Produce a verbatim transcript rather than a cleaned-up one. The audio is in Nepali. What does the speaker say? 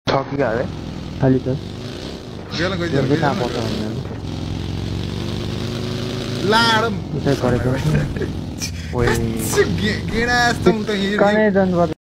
ठकी गए खाली त गेल गइ यो बिना पर्छ भन्ने लाडम त्यसै गरेको ओइ गेडा जस्तो त कनै जन